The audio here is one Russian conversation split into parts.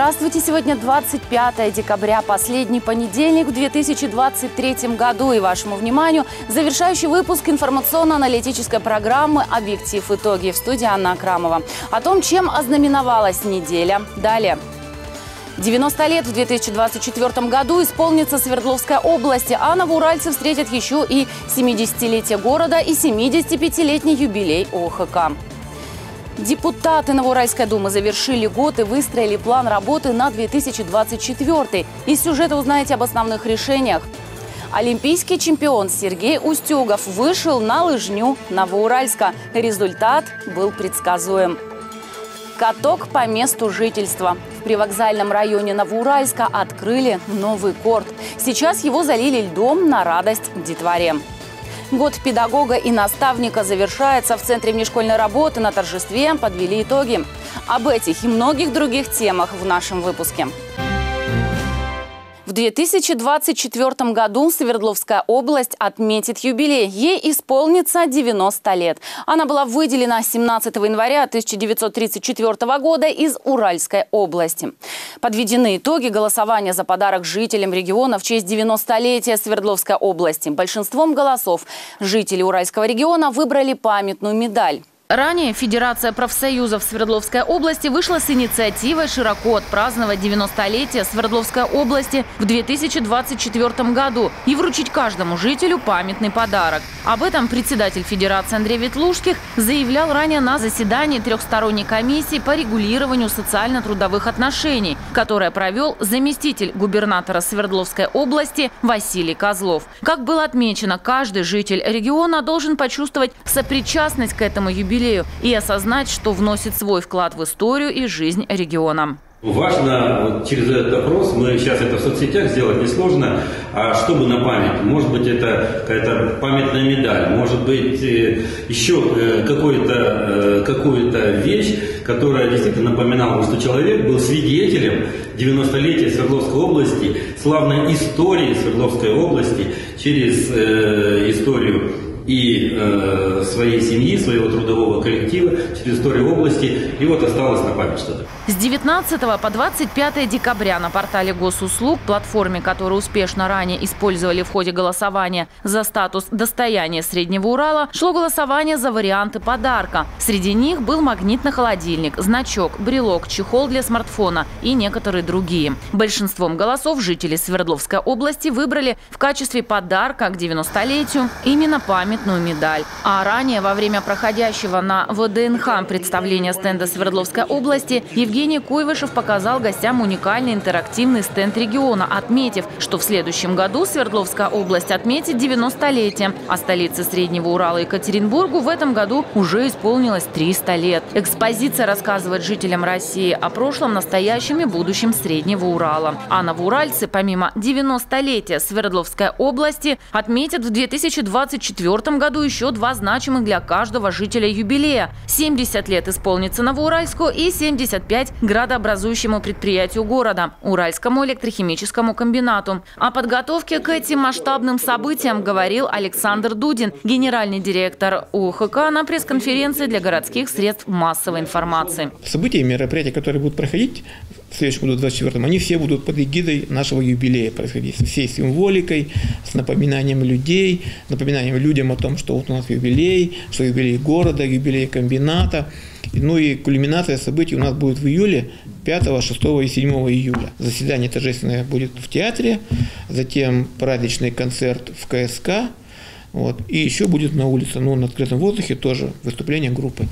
Здравствуйте! Сегодня 25 декабря, последний понедельник в 2023 году. И вашему вниманию завершающий выпуск информационно-аналитической программы «Объектив. Итоги». В студии Анна Акрамова. О том, чем ознаменовалась неделя. Далее. 90 лет в 2024 году исполнится Свердловской области, а новоуральцы встретят еще и 70-летие города и 75-летний юбилей ОХК. Депутаты Новоуральской думы завершили год и выстроили план работы на 2024. Из сюжета узнаете об основных решениях. Олимпийский чемпион Сергей Устюгов вышел на лыжню Новоуральска. Результат был предсказуем. Каток по месту жительства. В привокзальном районе Новоуральска открыли новый корт. Сейчас его залили льдом на радость детворе. Год педагога и наставника завершается. В Центре внешкольной работы на торжестве подвели итоги. Об этих и многих других темах в нашем выпуске. В 2024 году Свердловская область отметит юбилей. Ей исполнится 90 лет. Она была выделена 17 января 1934 года из Уральской области. Подведены итоги голосования за подарок жителям региона в честь 90-летия Свердловской области. Большинством голосов жители Уральского региона выбрали памятную медаль. Ранее Федерация профсоюзов Свердловской области вышла с инициативой широко отпраздновать 90-летие Свердловской области в 2024 году и вручить каждому жителю памятный подарок. Об этом председатель Федерации Андрей Ветлужских заявлял ранее на заседании трехсторонней комиссии по регулированию социально-трудовых отношений, которое провел заместитель губернатора Свердловской области Василий Козлов. Как было отмечено, каждый житель региона должен почувствовать сопричастность к этому юбилею и осознать, что вносит свой вклад в историю и жизнь региона. Важно вот через этот опрос, мы сейчас это в соцсетях сделать несложно, чтобы на память. Может быть, это какая-то памятная медаль, может быть, еще какую-то вещь, которая действительно напоминала, что человек был свидетелем 90-летия Свердловской области, славной истории Свердловской области через историю и своей семьи, своего трудового коллектива, через историю области. И вот осталось на память что-то. С 19 по 25 декабря на портале госуслуг, платформе, которую успешно ранее использовали в ходе голосования за статус достояния Среднего Урала, шло голосование за варианты подарка. Среди них был магнитный холодильник, значок, брелок, чехол для смартфона и некоторые другие. Большинством голосов жители Свердловской области выбрали в качестве подарка к 90-летию именно памятную медаль. А ранее, во время проходящего на ВДНХ представления стенда Свердловской области, Евгений Куйвышев показал гостям уникальный интерактивный стенд региона, отметив, что в следующем году Свердловская область отметит 90-летие, а столице Среднего Урала Екатеринбургу в этом году уже исполнилось 300 лет. Экспозиция рассказывает жителям России о прошлом, настоящем и будущем Среднего Урала. А новоуральцы, помимо 90-летия Свердловской области, отметят в 2024 году еще два значимых для каждого жителя юбилея. 70 лет исполнится Новоуральску и 75 градообразующему предприятию города – Уральскому электрохимическому комбинату. О подготовке к этим масштабным событиям говорил Александр Дудин, генеральный директор ОХК, на пресс-конференции для городских средств массовой информации. События и мероприятия, которые будут проходить в следующем году, 24-м, они все будут под эгидой нашего юбилея происходить. Со всей символикой, с напоминанием людей, напоминанием людям о том, что вот у нас юбилей, что юбилей города, юбилей комбината. Ну и кульминация событий у нас будет в июле, 5, 6 и 7 июля. Заседание торжественное будет в театре, затем праздничный концерт в КСК, вот, и еще будет на улице, на открытом воздухе тоже выступление группы.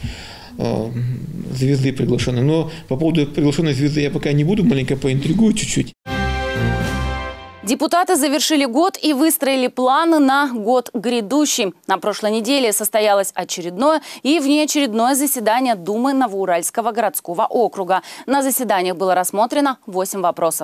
Звезды приглашены. Но по поводу приглашенной звезды я пока не буду, маленько поинтригую чуть-чуть. Депутаты завершили год и выстроили планы на год грядущий. На прошлой неделе состоялось очередное и внеочередное заседание Думы Новоуральского городского округа. На заседаниях было рассмотрено 8 вопросов.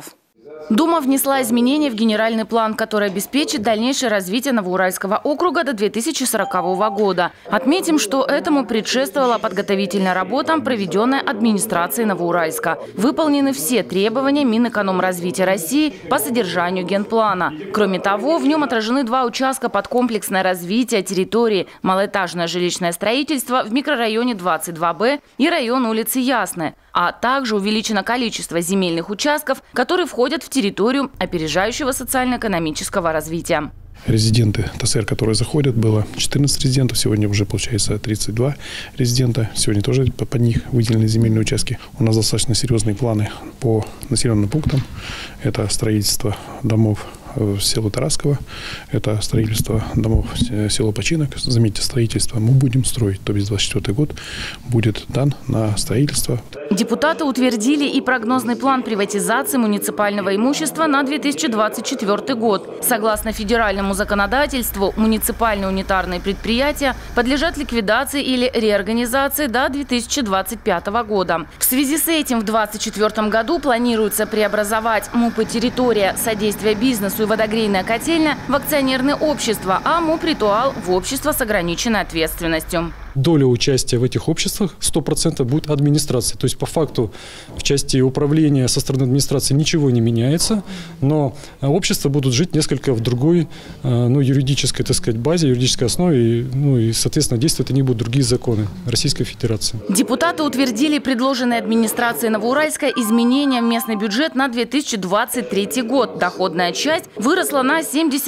Дума внесла изменения в генеральный план, который обеспечит дальнейшее развитие Новоуральского округа до 2040 года. Отметим, что этому предшествовала подготовительная работа, проведенная администрацией Новоуральска. Выполнены все требования Минэкономразвития России по содержанию генплана. Кроме того, в нем отражены 2 участка под комплексное развитие территории, малоэтажное жилищное строительство в микрорайоне 22Б и район улицы Ясная, а также увеличено количество земельных участков, которые входят в территорию опережающего социально-экономического развития. Резиденты ТСР, которые заходят, было 14 резидентов, сегодня уже получается 32 резидента. Сегодня тоже под них выделены земельные участки. У нас достаточно серьезные планы по населенным пунктам. Это строительство домов в село Тарасково, это строительство домов в село Починок. Заметьте, строительство мы будем строить, то есть 2024 год будет дан на строительство. Депутаты утвердили и прогнозный план приватизации муниципального имущества на 2024 год. Согласно федеральному законодательству, муниципальные унитарные предприятия подлежат ликвидации или реорганизации до 2025 года. В связи с этим в 2024 году планируется преобразовать МУП «Территория содействия бизнесу» и «Водогрейная котельня» в акционерное общество, а МУП «Ритуал» в общество с ограниченной ответственностью. Доля участия в этих обществах 100% будет администрации. То есть по факту в части управления со стороны администрации ничего не меняется, но общества будут жить несколько в другой юридической, так сказать, базе, юридической основе, и, соответственно, действовать они будут другие законы Российской Федерации. Депутаты утвердили предложенные администрацией Новоуральска изменения в местный бюджет на 2023 год. Доходная часть выросла на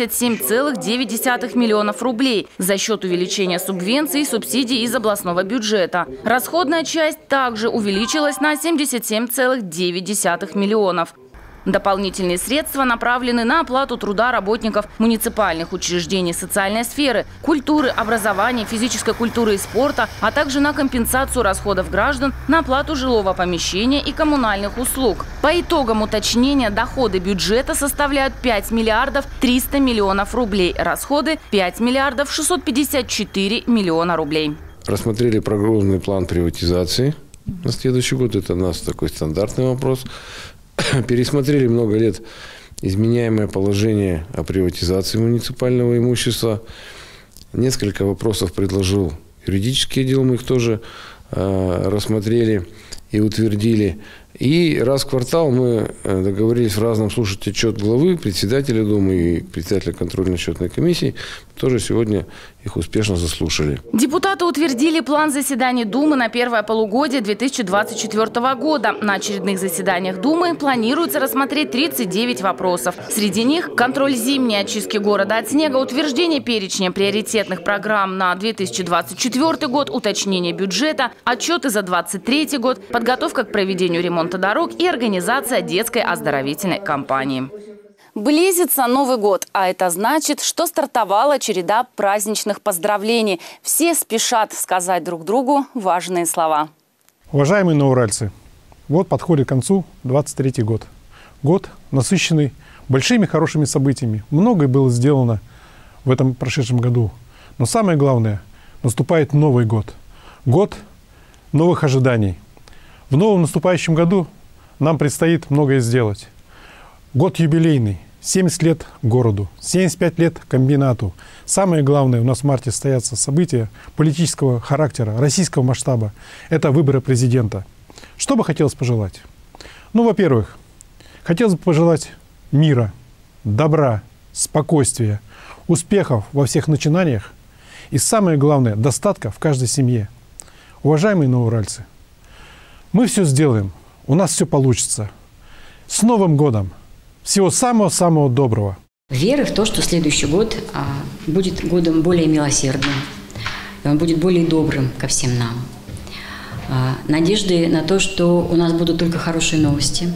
77,9 миллионов рублей за счет увеличения субвенций и субсидий из областного бюджета. Расходная часть также увеличилась на 77,9 миллионов. Дополнительные средства направлены на оплату труда работников муниципальных учреждений социальной сферы, культуры, образования, физической культуры и спорта, а также на компенсацию расходов граждан на оплату жилого помещения и коммунальных услуг. По итогам уточнения доходы бюджета составляют 5 миллиардов 300 миллионов рублей, расходы – 5 миллиардов 654 миллиона рублей. Рассмотрели прогнозный план приватизации на следующий год. Это у нас такой стандартный вопрос. Пересмотрели много лет изменяемое положение о приватизации муниципального имущества. Несколько вопросов предложил юридический отдел, мы их тоже рассмотрели и утвердили. И раз в квартал мы договорились в разном слушать отчет главы, председателя Думы и председателя контрольно-счетной комиссии. Тоже сегодня их успешно заслушали. Депутаты утвердили план заседаний Думы на первое полугодие 2024 года. На очередных заседаниях Думы планируется рассмотреть 39 вопросов. Среди них контроль зимней очистки города от снега, утверждение перечня приоритетных программ на 2024 год, уточнение бюджета, отчеты за 2023 год, подготовка к проведению ремонта дорог и организация детской оздоровительной кампании. Близится Новый год, а это значит, что стартовала череда праздничных поздравлений. Все спешат сказать друг другу важные слова. Уважаемые новоуральцы, вот подходит к концу 23-й год. Год, насыщенный большими хорошими событиями. Многое было сделано в этом прошедшем году. Но самое главное, наступает Новый год. Год новых ожиданий. В новом наступающем году нам предстоит многое сделать. Год юбилейный. 70 лет городу, 75 лет комбинату. Самое главное, у нас в марте состоятся события политического характера, российского масштаба. Это выборы президента. Что бы хотелось пожелать? Ну, во-первых, хотелось бы пожелать мира, добра, спокойствия, успехов во всех начинаниях и, самое главное, достатка в каждой семье. Уважаемые новоуральцы, мы все сделаем, у нас все получится. С Новым годом! Всего самого-самого доброго. Вера в то, что следующий год будет годом более милосердным, и он будет более добрым ко всем нам. Надежды на то, что у нас будут только хорошие новости.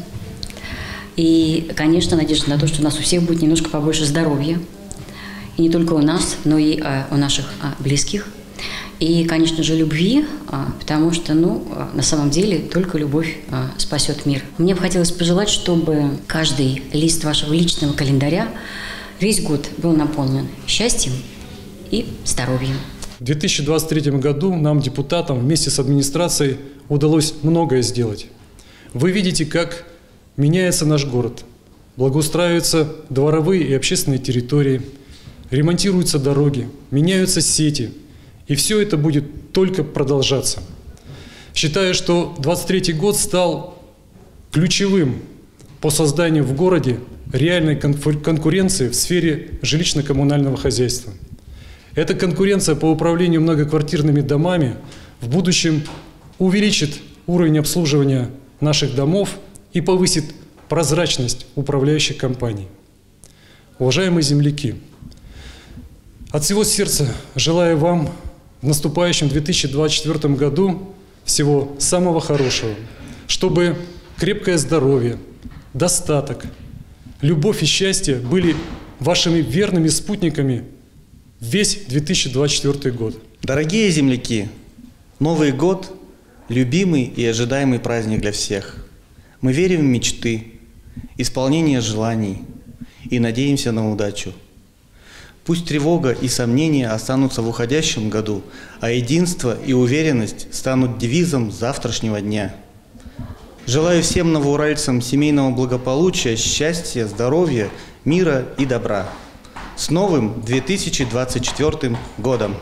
И, конечно, надежда на то, что у нас у всех будет немножко побольше здоровья. И не только у нас, но и у наших близких. И, конечно же, любви, потому что, на самом деле, только любовь спасет мир. Мне бы хотелось пожелать, чтобы каждый лист вашего личного календаря весь год был наполнен счастьем и здоровьем. В 2023 году нам, депутатам, вместе с администрацией удалось многое сделать. Вы видите, как меняется наш город. благоустраиваются дворовые и общественные территории, ремонтируются дороги, меняются сети. И все это будет только продолжаться. Считаю, что 2023 год стал ключевым по созданию в городе реальной конкуренции в сфере жилищно-коммунального хозяйства. Эта конкуренция по управлению многоквартирными домами в будущем увеличит уровень обслуживания наших домов и повысит прозрачность управляющих компаний. Уважаемые земляки, от всего сердца желаю вам в наступающем 2024 году всего самого хорошего, чтобы крепкое здоровье, достаток, любовь и счастье были вашими верными спутниками весь 2024 год. Дорогие земляки, Новый год – любимый и ожидаемый праздник для всех. Мы верим в мечты, исполнение желаний и надеемся на удачу. Пусть тревога и сомнения останутся в уходящем году, а единство и уверенность станут девизом завтрашнего дня. Желаю всем новоуральцам семейного благополучия, счастья, здоровья, мира и добра. С новым 2024 годом!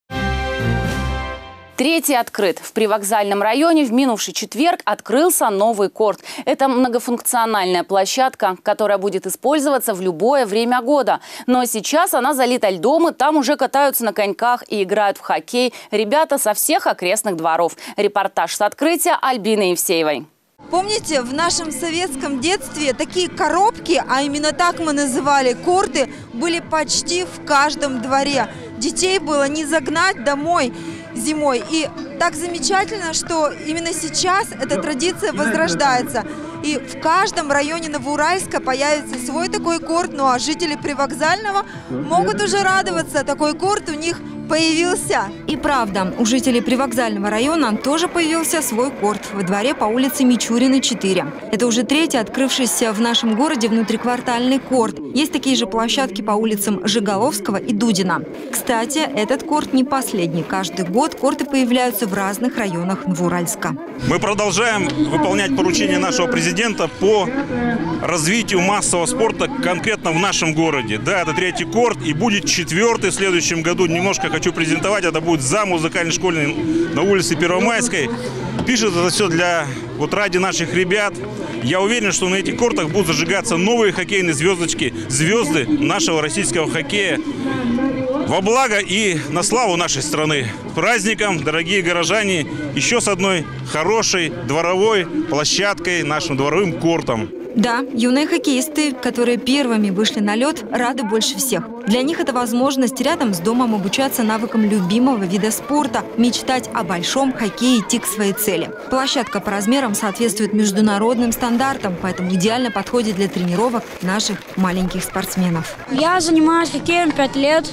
Третий открыт. В привокзальном районе в минувший четверг открылся новый корт. Это многофункциональная площадка, которая будет использоваться в любое время года. Но сейчас она залита льдом, и там уже катаются на коньках и играют в хоккей ребята со всех окрестных дворов. Репортаж с открытия Альбины Евсеевой. Помните, в нашем советском детстве такие коробки, а именно так мы называли корты, были почти в каждом дворе. Детей было не загнать домой зимой. И так замечательно, что именно сейчас эта традиция возрождается. И в каждом районе Новоуральска появится свой такой корт. Ну а жители Привокзального могут уже радоваться. Такой корт у них появился. И правда, у жителей Привокзального района тоже появился свой корт во дворе по улице Мичурина, 4. Это уже третий открывшийся в нашем городе внутриквартальный корт. Есть такие же площадки по улицам Жиголовского и Дудина. Кстати, этот корт не последний. Каждый год корты появляются в разных районах Новоуральска. Мы продолжаем выполнять поручения нашего президента по развитию массового спорта конкретно в нашем городе. Да, это третий корт и будет четвертый в следующем году. Немножко хочу презентовать. Это будет зал музыкальной школы на улице Первомайской. Пишет это все ради наших ребят. Я уверен, что на этих кортах будут зажигаться новые хоккейные звездочки, звезды нашего российского хоккея. Во благо и на славу нашей страны. С праздником, дорогие горожане, еще с одной хорошей дворовой площадкой, нашим дворовым кортом. Да, юные хоккеисты, которые первыми вышли на лед, рады больше всех. Для них это возможность рядом с домом обучаться навыкам любимого вида спорта, мечтать о большом хоккее и идти к своей цели. Площадка по размерам соответствует международным стандартам, поэтому идеально подходит для тренировок наших маленьких спортсменов. Я занимаюсь хоккеем 5 лет.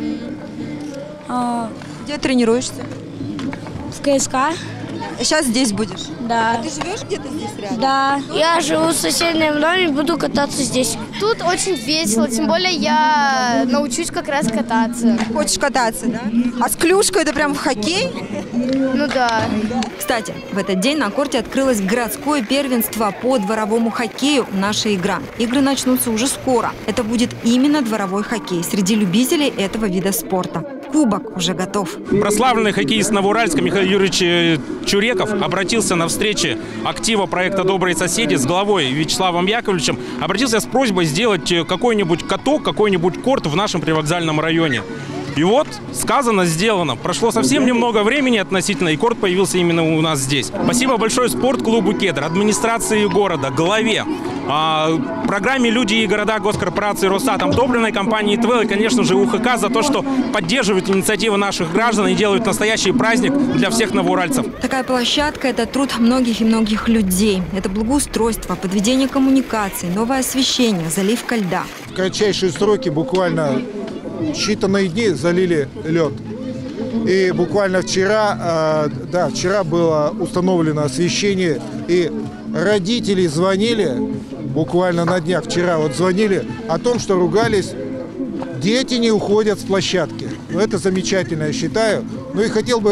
Где тренируешься? В КСК. Сейчас здесь будешь? Да. А ты живешь где-то здесь рядом? Да. Я живу в соседнем доме, буду кататься здесь. Тут очень весело, тем более я научусь как раз кататься. Хочешь кататься, да? А с клюшкой это прям в хоккей? Ну да. Кстати, в этот день на корте открылось городское первенство по дворовому хоккею «Наша игра». Игры начнутся уже скоро. Это будет именно дворовой хоккей среди любителей этого вида спорта. Кубок уже готов. Прославленный хоккеист Новоуральска Михаил Юрьевич Чуреков обратился на встрече актива проекта «Добрые соседи» с главой Вячеславом Яковлевичем. Обратился с просьбой сделать какой-нибудь каток, какой-нибудь корт в нашем привокзальном районе. И вот, сказано, сделано. Прошло совсем немного времени относительно, и корт появился именно у нас здесь. Спасибо большое спортклубу «Кедр», администрации города, главе, программе «Люди и города» госкорпорации «Росатом», топливной компании «ТВЭЛ» и, конечно же, УХК за то, что поддерживают инициативы наших граждан и делают настоящий праздник для всех новоуральцев. Такая площадка – это труд многих и многих людей. Это благоустройство, подведение коммуникаций, новое освещение, заливка льда. В кратчайшие сроки, буквально считанные дни, залили лед. И буквально вчера было установлено освещение, и родители звонили, буквально на днях вчера звонили о том, что ругались, дети не уходят с площадки. Это замечательно, я считаю. Ну и хотел бы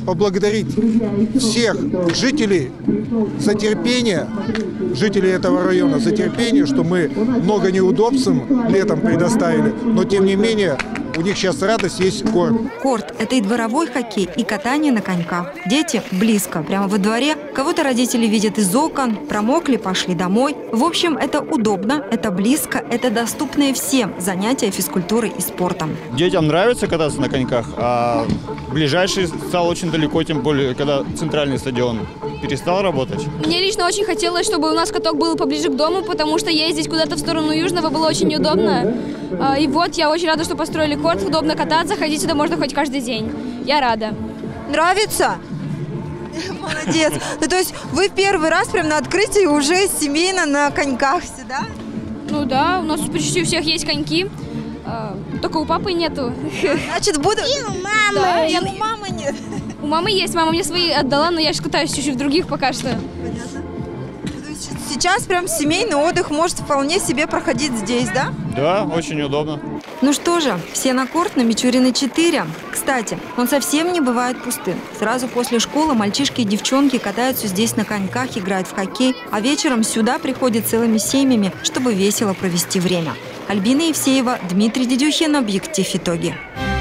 поблагодарить всех жителей за терпение, жителей этого района за терпение, что мы много неудобств летом предоставили, но тем не менее у них сейчас радость, есть корт. Корт – это и дворовой хоккей, и катание на коньках. Дети близко, прямо во дворе. Кого-то родители видят из окон, промокли, пошли домой. В общем, это удобно, это близко, это доступные всем занятия физкультурой и спортом. Детям нравится кататься на коньках, а ближайший стал очень далеко, тем более, когда центральный стадион перестал работать. Мне лично очень хотелось, чтобы у нас каток был поближе к дому, потому что ездить куда-то в сторону Южного было очень неудобно. И вот я очень рада, что построили корт, удобно кататься, ходить сюда можно хоть каждый день. Я рада. Нравится? Молодец. Ну, то есть вы первый раз прям на открытии уже семейно на коньках все, да? Ну да, у нас почти у всех есть коньки, только у папы нету. Значит, буду... И у мамы. Да, у мамы нет. У мамы есть, мама мне свои отдала, но я же катаюсь чуть-чуть в других пока что. Понятно. Сейчас прям семейный отдых может вполне себе проходить здесь, да? Да, очень удобно. Ну что же, все на корт на Мичурина 4. Кстати, он совсем не бывает пустым. Сразу после школы мальчишки и девчонки катаются здесь на коньках, играют в хоккей, а вечером сюда приходят целыми семьями, чтобы весело провести время. Альбина Евсеева, Дмитрий Дедюхин, «Объектив. Итоги».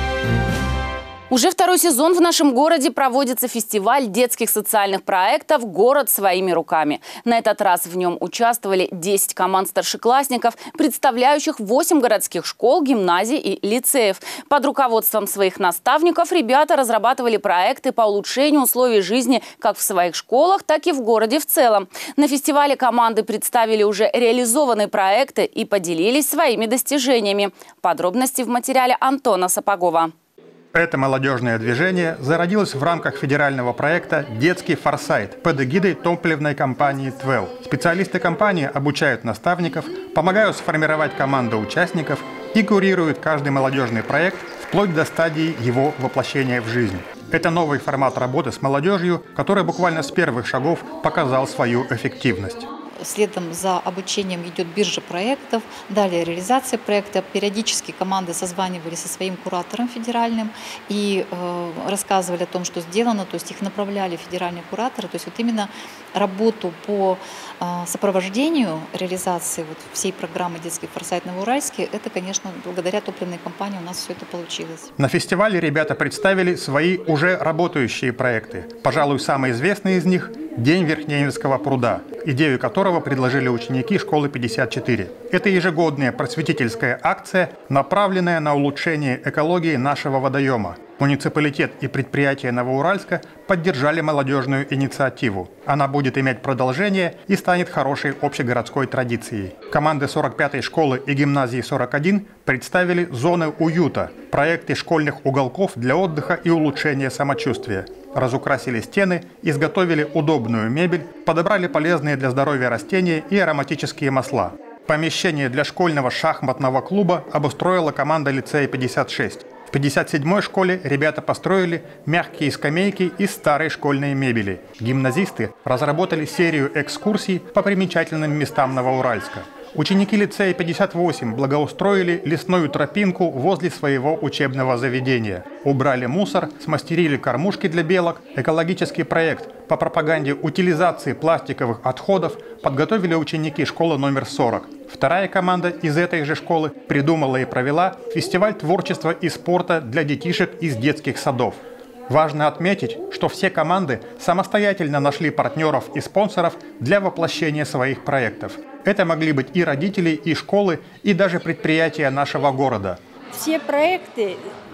Уже второй сезон в нашем городе проводится фестиваль детских социальных проектов «Город своими руками». На этот раз в нем участвовали 10 команд старшеклассников, представляющих 8 городских школ, гимназий и лицеев. Под руководством своих наставников ребята разрабатывали проекты по улучшению условий жизни как в своих школах, так и в городе в целом. На фестивале команды представили уже реализованные проекты и поделились своими достижениями. Подробности в материале Антона Сапогова. Это молодежное движение зародилось в рамках федерального проекта «Детский форсайт» под эгидой топливной компании «Твелл». Специалисты компании обучают наставников, помогают сформировать команду участников и курируют каждый молодежный проект вплоть до стадии его воплощения в жизнь. Это новый формат работы с молодежью, который буквально с первых шагов показал свою эффективность. Следом за обучением идет биржа проектов, далее реализация проекта. Периодически команды созванивались со своим куратором федеральным и рассказывали о том, что сделано, то есть их направляли федеральные кураторы. То есть вот именно работу по сопровождению реализации вот всей программы «Детский форсайт» Новоуральске, это, конечно, благодаря топливной компании у нас все это получилось. На фестивале ребята представили свои уже работающие проекты. Пожалуй, самый известный из них – День Верхнеевского пруда, идею которого предложили ученики школы 54. Это ежегодная просветительская акция, направленная на улучшение экологии нашего водоема. Муниципалитет и предприятия Новоуральска поддержали молодежную инициативу. Она будет иметь продолжение и станет хорошей общегородской традицией. Команды 45-й школы и гимназии 41 представили зоны уюта, проекты школьных уголков для отдыха и улучшения самочувствия. Разукрасили стены, изготовили удобную мебель, подобрали полезные для здоровья растения и ароматические масла. Помещение для школьного шахматного клуба обустроила команда лицея 56. В 57-й школе ребята построили мягкие скамейки из старой школьной мебели. Гимназисты разработали серию экскурсий по примечательным местам Новоуральска. Ученики лицея 58 благоустроили лесную тропинку возле своего учебного заведения. Убрали мусор, смастерили кормушки для белок. Экологический проект по пропаганде утилизации пластиковых отходов подготовили ученики школы номер 40. Вторая команда из этой же школы придумала и провела фестиваль творчества и спорта для детишек из детских садов. Важно отметить, что все команды самостоятельно нашли партнеров и спонсоров для воплощения своих проектов. Это могли быть и родители, и школы, и даже предприятия нашего города. Все проекты,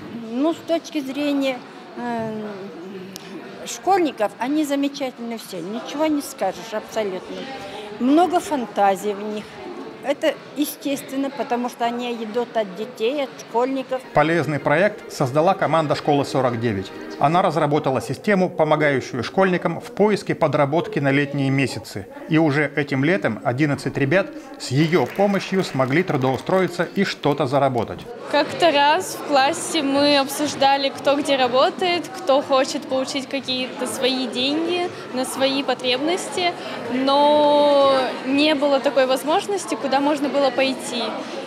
с точки зрения школьников, они замечательны все. Ничего не скажешь абсолютно. Много фантазий в них. Это естественно, потому что они идут от детей, от школьников. Полезный проект создала команда школы 49. Она разработала систему, помогающую школьникам в поиске подработки на летние месяцы. И уже этим летом 11 ребят с ее помощью смогли трудоустроиться и что-то заработать. Как-то раз в классе мы обсуждали, кто где работает, кто хочет получить какие-то свои деньги на свои потребности, но не было такой возможности, куда можно было пойти.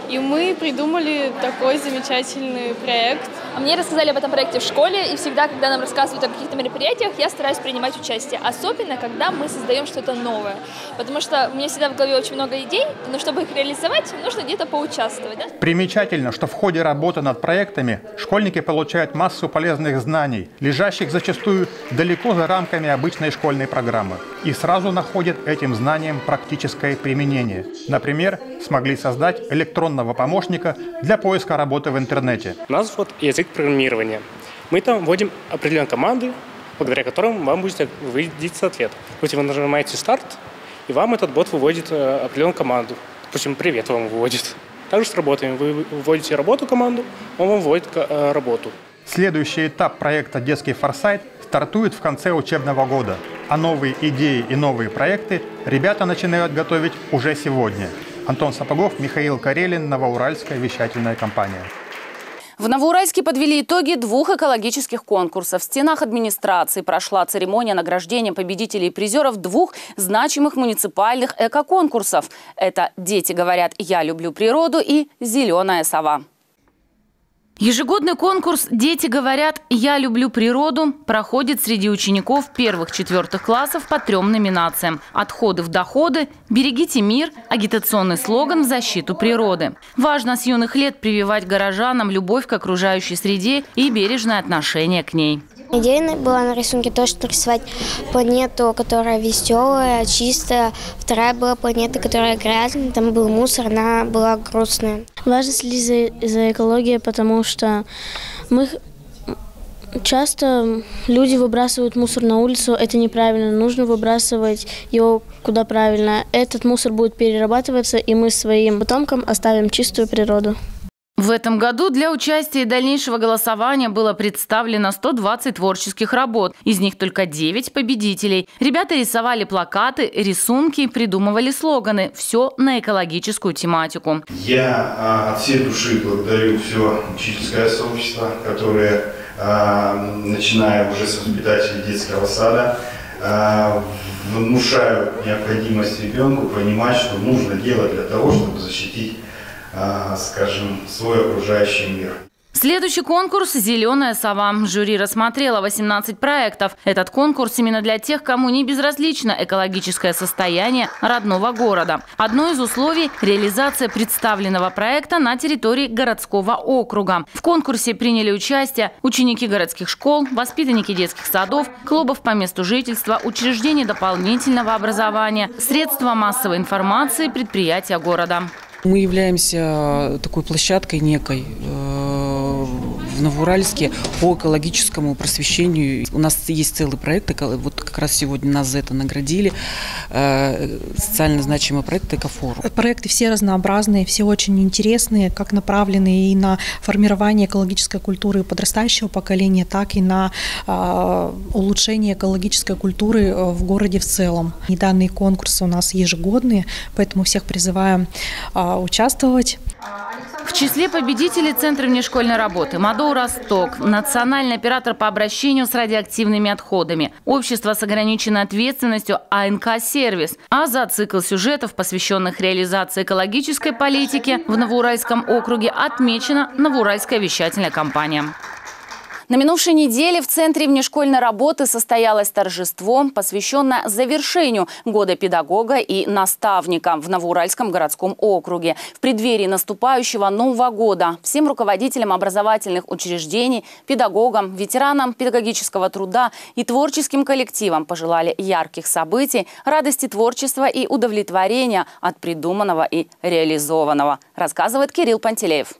и мы придумали такой замечательный проект. Мне рассказали об этом проекте в школе, и всегда, когда нам рассказывают о каких-то мероприятиях, я стараюсь принимать участие, особенно когда мы создаем что-то новое, потому что у меня всегда в голове очень много идей, но чтобы их реализовать, нужно где-то поучаствовать. Да? Примечательно, что в ходе работы над проектами школьники получают массу полезных знаний, лежащих зачастую далеко за рамками обычной школьной программы, и сразу находят этим знаниям практическое применение. Например, смогли создать электронного помощника для поиска работы в интернете. У нас вот язык программирования. Мы там вводим определенные команды, благодаря которым вам будет выводиться ответ. Вот вы нажимаете «Старт», и вам этот бот выводит определенную команду. Допустим, «Привет» вам выводит. Также с работами. Вы вводите работу команду, он вам вводит работу. Следующий этап проекта «Детский форсайт» стартует в конце учебного года, а новые идеи и новые проекты ребята начинают готовить уже сегодня. Антон Сапогов, Михаил Карелин, Новоуральская вещательная компания. В Новоуральске подвели итоги 2 экологических конкурсов. В стенах администрации прошла церемония награждения победителей и призеров 2 значимых муниципальных эко-конкурсов. Это «Дети говорят, я люблю природу» и «Зеленая сова». Ежегодный конкурс «Дети говорят, я люблю природу» проходит среди учеников 1-4 классов по 3 номинациям. «Отходы в доходы», «Берегите мир», агитационный слоган в защиту природы. Важно с юных лет прививать горожанам любовь к окружающей среде и бережное отношение к ней. Идея была на рисунке то, что рисовать планету, которая веселая, чистая. Вторая была планета, которая грязная, там был мусор, она была грустная. Важно следить за экологией, потому что часто люди выбрасывают мусор на улицу, это неправильно. Нужно выбрасывать его куда правильно. Этот мусор будет перерабатываться, и мы своим потомкам оставим чистую природу. В этом году для участия и дальнейшего голосования было представлено 120 творческих работ. Из них только 9 победителей. Ребята рисовали плакаты, рисунки, придумывали слоганы. Все на экологическую тематику. Я от всей души благодарю все учительское сообщество, которое, начиная уже с воспитателей детского сада, внушают необходимость ребенку понимать, что нужно делать для того, чтобы защитить, скажем, свой окружающий мир. Следующий конкурс «Зеленая сова». Жюри рассмотрело 18 проектов. Этот конкурс именно для тех, кому не безразлично экологическое состояние родного города. Одно из условий – реализация представленного проекта на территории городского округа. В конкурсе приняли участие ученики городских школ, воспитанники детских садов, клубов по месту жительства, учреждений дополнительного образования, средства массовой информации, предприятия города. Мы являемся такой площадкой некой в Новоуральске по экологическому просвещению. У нас есть целый проект, вот как раз сегодня нас за это наградили, социально значимый проект «Экофорум». Проекты все разнообразные, все очень интересные, как направленные и на формирование экологической культуры подрастающего поколения, так и на улучшение экологической культуры в городе в целом. И данные конкурсы у нас ежегодные, поэтому всех призываем участвовать. В числе победителей Центра внешкольной работы МАДО «Росток», национальный оператор по обращению с радиоактивными отходами, общество с ограниченной ответственностью АНК-сервис. А за цикл сюжетов, посвященных реализации экологической политики в Новоуральском округе, отмечена Новоуральская вещательная компания. На минувшей неделе в Центре внешкольной работы состоялось торжество, посвященное завершению года педагога и наставника в Новоуральском городском округе. В преддверии наступающего Нового года всем руководителям образовательных учреждений, педагогам, ветеранам педагогического труда и творческим коллективам пожелали ярких событий, радости творчества и удовлетворения от придуманного и реализованного, рассказывает Кирилл Пантелеев.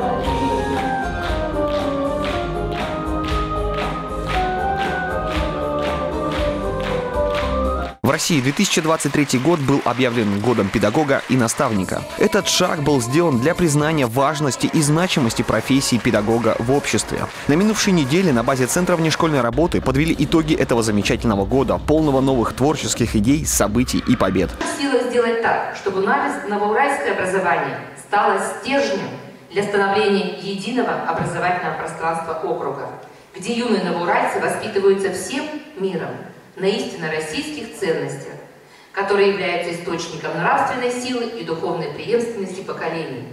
В России 2023 год был объявлен годом педагога и наставника. Этот шаг был сделан для признания важности и значимости профессии педагога в обществе. На минувшей неделе на базе Центра внешкольной работы подвели итоги этого замечательного года, полного новых творческих идей, событий и побед. Сила сделать так, чтобы новоуральское образование стало стержнем для становления единого образовательного пространства округа, где юные новоуральцы воспитываются всем миром на истинно российских ценностях, которые являются источником нравственной силы и духовной преемственности поколений.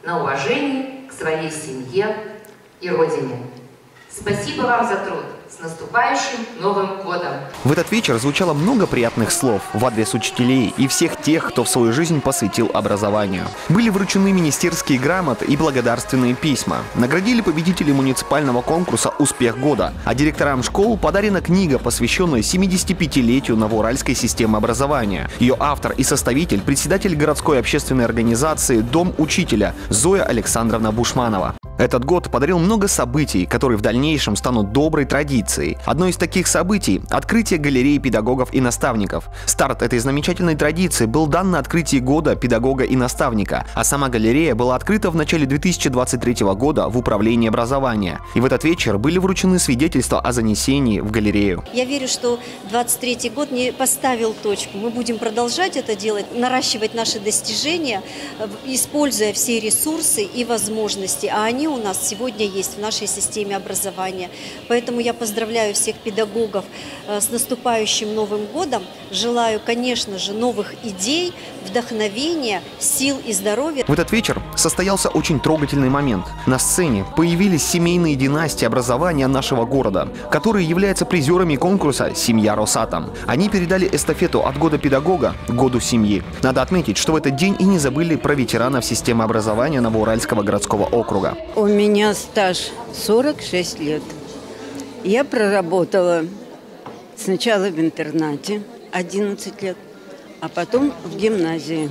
на уважении к своей семье и родине. Спасибо вам за труд. С наступающим Новым годом! В этот вечер звучало много приятных слов в адрес учителей и всех тех, кто в свою жизнь посвятил образованию. Были вручены министерские грамоты и благодарственные письма. Наградили победителей муниципального конкурса «Успех года», а директорам школ подарена книга, посвященная 75-летию новоуральской системы образования. Ее автор и составитель – председатель городской общественной организации «Дом учителя» Зоя Александровна Бушманова. Этот год подарил много событий, которые в дальнейшем станут доброй традицией. Одно из таких событий – открытие галереи педагогов и наставников. Старт этой замечательной традиции был дан на открытии года педагога и наставника, а сама галерея была открыта в начале 2023 года в Управлении образования. И в этот вечер были вручены свидетельства о занесении в галерею. Я верю, что 2023 год не поставил точку. Мы будем продолжать это делать, наращивать наши достижения, используя все ресурсы и возможности. А они у нас сегодня есть в нашей системе образования. Поэтому я поздравляю всех педагогов с наступающим Новым годом. Желаю, конечно же, новых идей, вдохновения, сил и здоровья. В этот вечер состоялся очень трогательный момент. На сцене появились семейные династии образования нашего города, которые являются призерами конкурса «Семья Росатом». Они передали эстафету от года педагога к году семьи. Надо отметить, что в этот день и не забыли про ветеранов системы образования Новоуральского городского округа. У меня стаж 46 лет. Я проработала сначала в интернате 11 лет, а потом в гимназии.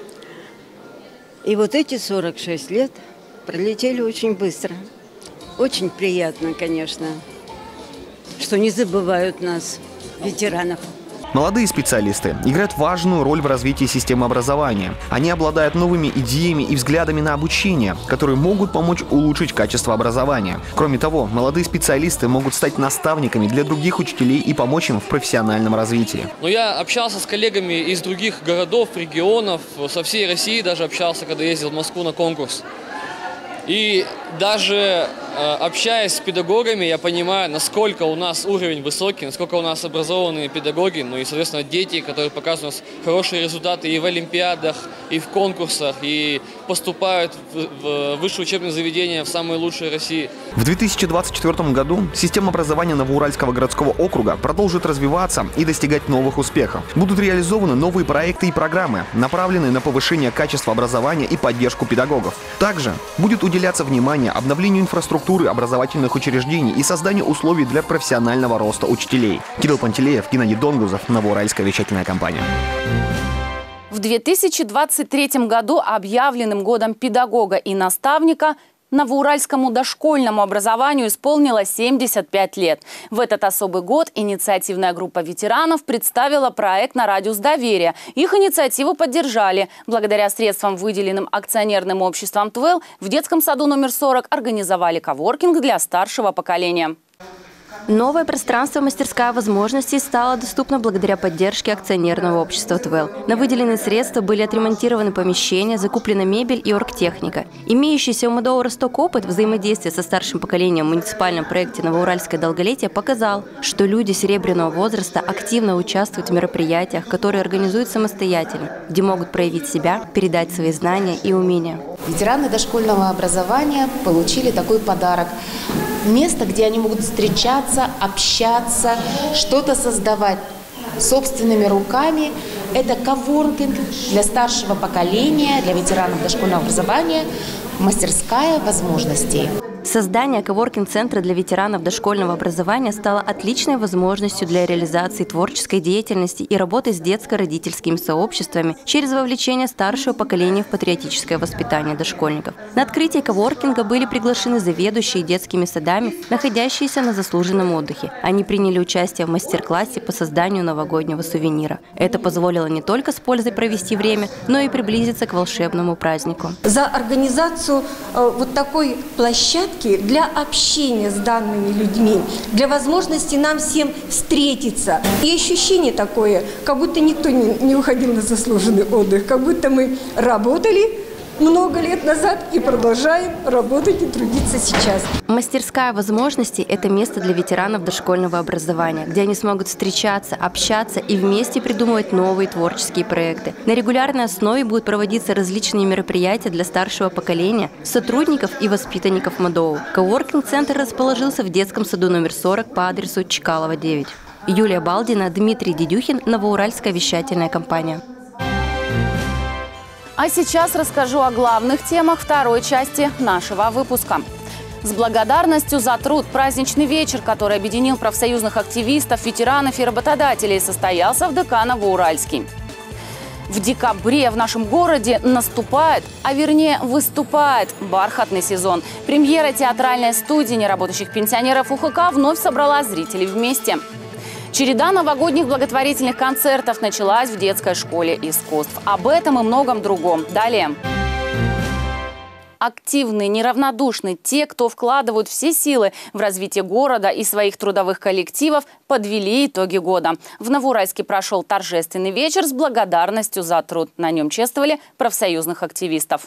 И вот эти 46 лет пролетели очень быстро. Очень приятно, конечно, что не забывают нас, ветеранов. Молодые специалисты играют важную роль в развитии системы образования. Они обладают новыми идеями и взглядами на обучение, которые могут помочь улучшить качество образования. Кроме того, молодые специалисты могут стать наставниками для других учителей и помочь им в профессиональном развитии. Но я общался с коллегами из других городов, регионов, со всей России даже общался, когда ездил в Москву на конкурс. И даже общаясь с педагогами, я понимаю, насколько у нас уровень высокий, насколько у нас образованные педагоги, ну и, соответственно, дети, которые показывают у нас хорошие результаты и в олимпиадах, и в конкурсах, и поступают в высшее учебное заведение в самые лучшие России. В 2024 году система образования Новоуральского городского округа продолжит развиваться и достигать новых успехов. Будут реализованы новые проекты и программы, направленные на повышение качества образования и поддержку педагогов. Также будет уделяться внимание обновлению инфраструктуры образовательных учреждений и созданию условий для профессионального роста учителей. Кирилл Пантелеев, Геннадий Донгузов, Новоуральская вещательная компания. В 2023 году объявленным годом педагога и наставника Новоуральскому дошкольному образованию исполнилось 75 лет. В этот особый год инициативная группа ветеранов представила проект на радиус доверия. Их инициативу поддержали. Благодаря средствам, выделенным акционерным обществом ТВЭЛ, в детском саду номер 40 организовали коворкинг для старшего поколения. Новое пространство «Мастерская возможностей» стало доступно благодаря поддержке акционерного общества ТВЭЛ. На выделенные средства были отремонтированы помещения, закуплена мебель и оргтехника. Имеющийся у МДО «Росток» опыт взаимодействия со старшим поколением в муниципальном проекте «Новоуральское долголетие» показал, что люди серебряного возраста активно участвуют в мероприятиях, которые организуют самостоятельно, где могут проявить себя, передать свои знания и умения. Ветераны дошкольного образования получили такой подарок. Место, где они могут встречаться, общаться, что-то создавать собственными руками. Это коворкинг для старшего поколения, для ветеранов дошкольного образования, мастерская возможностей. Создание коворкинг-центра для ветеранов дошкольного образования стало отличной возможностью для реализации творческой деятельности и работы с детско-родительскими сообществами через вовлечение старшего поколения в патриотическое воспитание дошкольников. На открытие коворкинга были приглашены заведующие детскими садами, находящиеся на заслуженном отдыхе. Они приняли участие в мастер-классе по созданию новогоднего сувенира. Это позволило не только с пользой провести время, но и приблизиться к волшебному празднику. За организацию вот такой площадки для общения с данными людьми, для возможности нам всем встретиться. И ощущение такое, как будто никто не уходил на заслуженный отдых, как будто мы работали, много лет назад и продолжаем работать и трудиться сейчас. Мастерская возможностей – это место для ветеранов дошкольного образования, где они смогут встречаться, общаться и вместе придумывать новые творческие проекты. На регулярной основе будут проводиться различные мероприятия для старшего поколения, сотрудников и воспитанников МАДОУ. Коворкинг-центр расположился в детском саду номер 40 по адресу Чкалова, 9. Юлия Балдина, Дмитрий Дедюхин, Новоуральская вещательная компания. А сейчас расскажу о главных темах второй части нашего выпуска. С благодарностью за труд праздничный вечер, который объединил профсоюзных активистов, ветеранов и работодателей, состоялся в ДК Новоуральский. В декабре в нашем городе наступает, а вернее выступает бархатный сезон. Премьера театральной студии неработающих пенсионеров УХК вновь собрала зрителей вместе. Череда новогодних благотворительных концертов началась в детской школе искусств. Об этом и многом другом. Далее. Активные, неравнодушные, те, кто вкладывают все силы в развитие города и своих трудовых коллективов, подвели итоги года. В Новоуральске прошел торжественный вечер с благодарностью за труд. На нем чествовали профсоюзных активистов.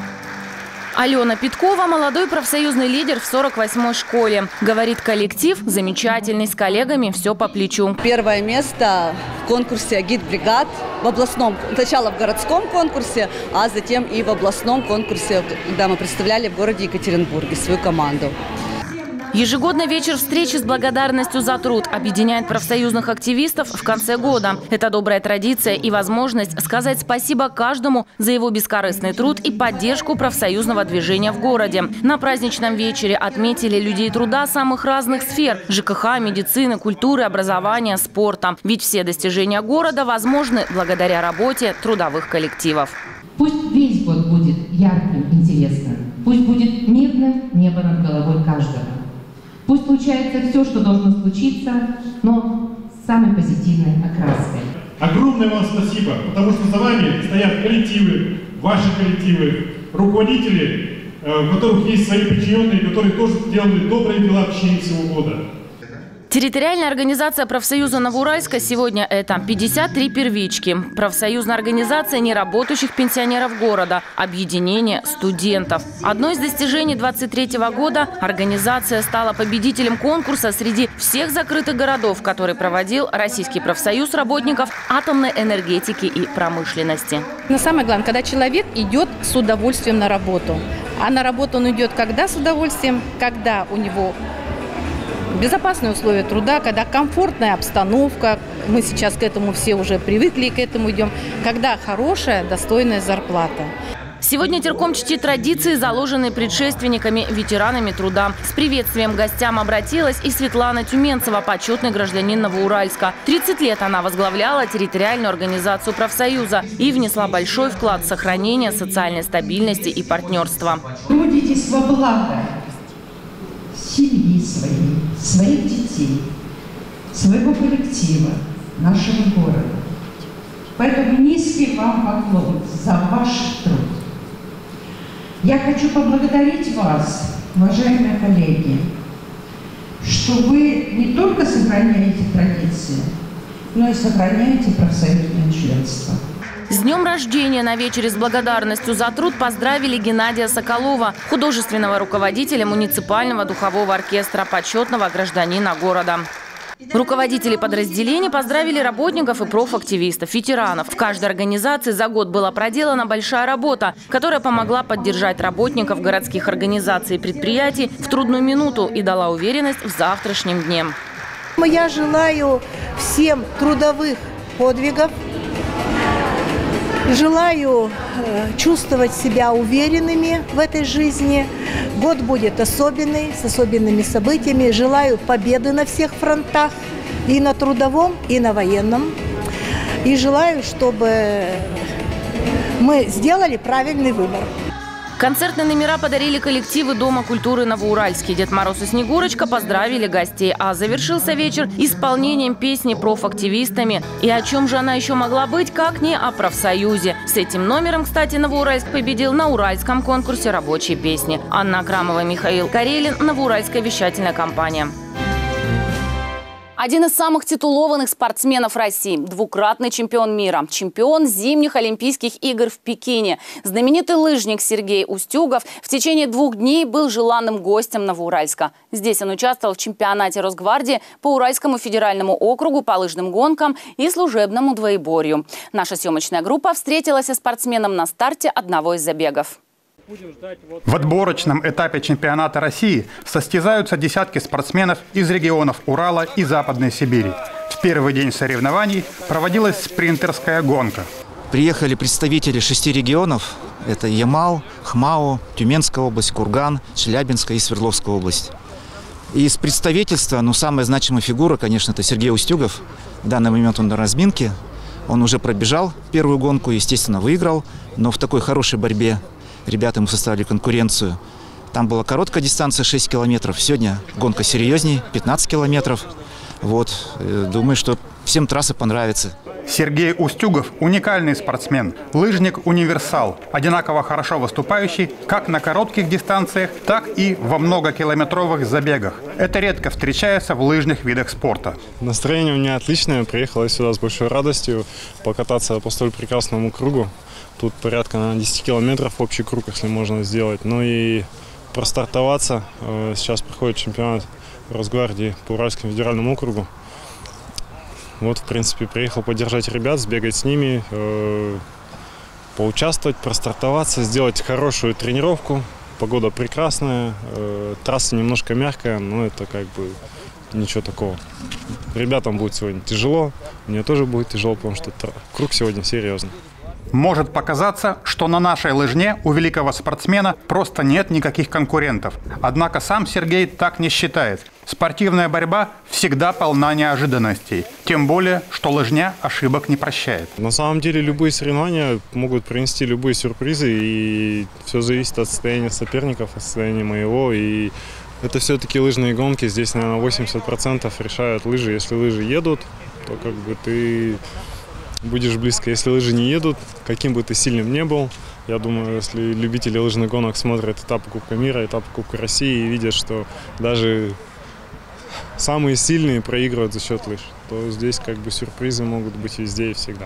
Алена Питкова – молодой профсоюзный лидер в 48-й школе. Говорит, коллектив замечательный, с коллегами все по плечу. Первое место в конкурсе «Агитбригад» в областном, сначала в городском конкурсе, а затем и в областном конкурсе, когда мы представляли в городе Екатеринбурге свою команду. Ежегодный вечер встречи с благодарностью за труд объединяет профсоюзных активистов в конце года. Это добрая традиция и возможность сказать спасибо каждому за его бескорыстный труд и поддержку профсоюзного движения в городе. На праздничном вечере отметили людей труда самых разных сфер – ЖКХ, медицины, культуры, образования, спорта. Ведь все достижения города возможны благодаря работе трудовых коллективов. Пусть весь год будет ярким, интересным. Пусть будет мирным небо над головой каждого. Пусть случается все, что должно случиться, но с самой позитивной окраской. Огромное вам спасибо, потому что за вами стоят коллективы, ваши коллективы, руководители, у которых есть свои подчиненные, которые тоже делали добрые дела в течение всего года. Территориальная организация профсоюза Новоуральска сегодня – это 53 первички. Профсоюзная организация неработающих пенсионеров города, объединение студентов. Одно из достижений 2023 года – организация стала победителем конкурса среди всех закрытых городов, который проводил Российский профсоюз работников атомной энергетики и промышленности. Но самое главное, когда человек идет с удовольствием на работу. А на работу он идет когда с удовольствием? Когда у него безопасные условия труда, когда комфортная обстановка, мы сейчас к этому все уже привыкли, к этому идем, когда хорошая, достойная зарплата. Сегодня Терком чтит традиции, заложенные предшественниками, ветеранами труда. С приветствием к гостям обратилась и Светлана Тюменцева, почетный гражданин Новоуральска. 30 лет она возглавляла территориальную организацию профсоюза и внесла большой вклад в сохранение социальной стабильности и партнерства. Трудитесь во благо семьи своей, своих детей, своего коллектива, нашего города. Поэтому низкий вам поклон за ваш труд. Я хочу поблагодарить вас, уважаемые коллеги, что вы не только сохраняете традиции, но и сохраняете профсоюзное членство. С днем рождения на вечере с благодарностью за труд поздравили Геннадия Соколова, художественного руководителя муниципального духового оркестра, почетного гражданина города. Руководители подразделений поздравили работников и профактивистов, ветеранов. В каждой организации за год была проделана большая работа, которая помогла поддержать работников городских организаций и предприятий в трудную минуту и дала уверенность в завтрашнем дне. Я желаю всем трудовых подвигов. Желаю чувствовать себя уверенными в этой жизни. Год будет особенный, с особенными событиями. Желаю победы на всех фронтах, и на трудовом, и на военном. И желаю, чтобы мы сделали правильный выбор. Концертные номера подарили коллективы Дома культуры Новоуральский. Дед Мороз и Снегурочка поздравили гостей, а завершился вечер исполнением песни профактивистами. И о чем же она еще могла быть, как не о профсоюзе. С этим номером, кстати, Новоуральск победил на уральском конкурсе рабочей песни. Анна Акрамова, Михаил Карелин, Новоуральская вещательная компания. Один из самых титулованных спортсменов России, двукратный чемпион мира, чемпион зимних Олимпийских игр в Пекине. Знаменитый лыжник Сергей Устюгов в течение 2 дней был желанным гостем Новоуральска. Здесь он участвовал в чемпионате Росгвардии по Уральскому федеральному округу по лыжным гонкам и служебному двоеборью. Наша съемочная группа встретилась со спортсменом на старте одного из забегов. В отборочном этапе чемпионата России состязаются десятки спортсменов из регионов Урала и Западной Сибири. В первый день соревнований проводилась спринтерская гонка. Приехали представители 6 регионов. Это Ямал, Хмао, Тюменская область, Курган, Челябинская и Свердловская область. Из представительства, самая значимая фигура, конечно, это Сергей Устюгов. В данный момент он на разминке. Он уже пробежал первую гонку, естественно, выиграл, но в такой хорошей борьбе ребята ему составили конкуренцию. Там была короткая дистанция 6 километров. Сегодня гонка серьезней, 15 километров. Думаю, что всем трасса понравится. Сергей Устюгов – уникальный спортсмен, лыжник-универсал, одинаково хорошо выступающий как на коротких дистанциях, так и во многокилометровых забегах. Это редко встречается в лыжных видах спорта. Настроение у меня отличное. Приехал я сюда с большой радостью покататься по столь прекрасному кругу. Тут порядка на 10 километров общий круг, если можно сделать. Ну и простартоваться. Сейчас проходит чемпионат Росгвардии по Уральскому федеральному округу. В принципе, приехал поддержать ребят, сбегать с ними, поучаствовать, простартоваться, сделать хорошую тренировку. Погода прекрасная, трасса немножко мягкая, но это ничего такого. Ребятам будет сегодня тяжело, мне тоже будет тяжело, потому что круг сегодня серьезный. Может показаться, что на нашей лыжне у великого спортсмена просто нет никаких конкурентов. Однако сам Сергей так не считает. Спортивная борьба всегда полна неожиданностей. Тем более, что лыжня ошибок не прощает. На самом деле любые соревнования могут принести любые сюрпризы. И все зависит от состояния соперников, от состояния моего. И это все-таки лыжные гонки. Здесь, наверное, 80% решают лыжи. Если лыжи едут, то ты будешь близко. Если лыжи не едут, каким бы ты сильным ни был, я думаю, если любители лыжных гонок смотрят этапы Кубка мира, этапы Кубка России и видят, что даже самые сильные проигрывают за счет лыж, то здесь сюрпризы могут быть везде и всегда.